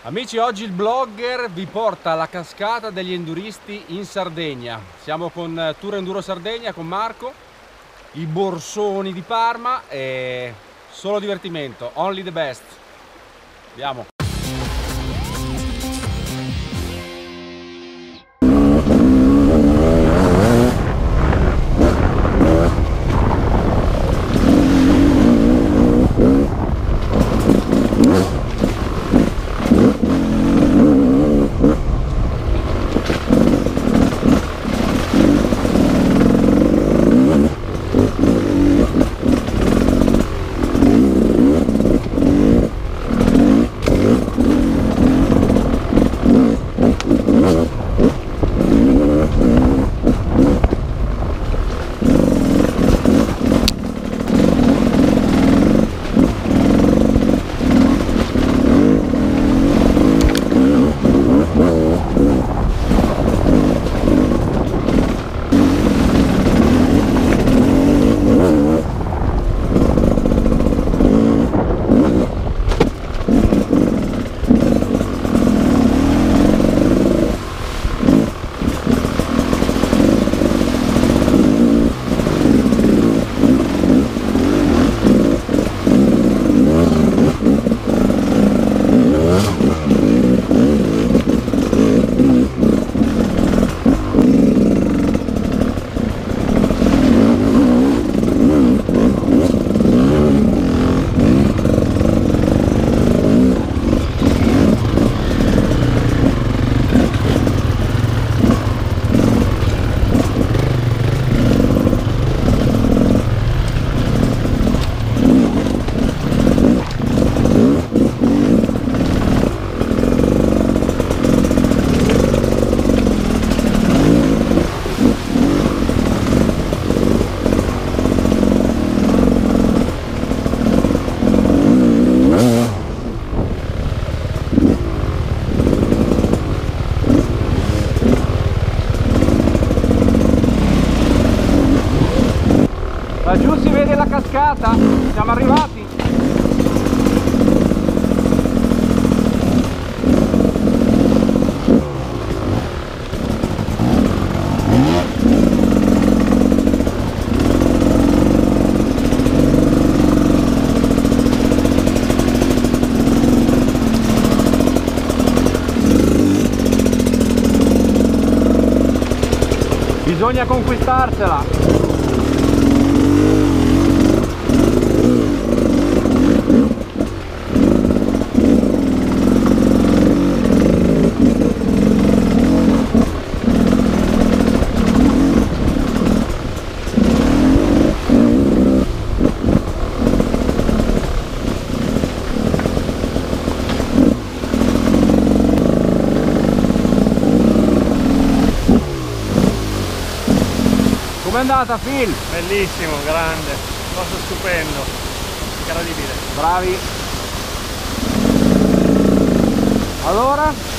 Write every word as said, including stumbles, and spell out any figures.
Amici, oggi il blogger vi porta alla cascata degli enduristi in Sardegna. Siamo con Tour Enduro Sardegna, con Marco, i Borsoni di Parma e solo divertimento, only the best. Andiamo. Laggiù si vede la cascata, siamo arrivati. Bisogna conquistarsela. Com'è andata, Phil? Bellissimo, grande, cosa stupendo, incredibile. Bravi. Allora?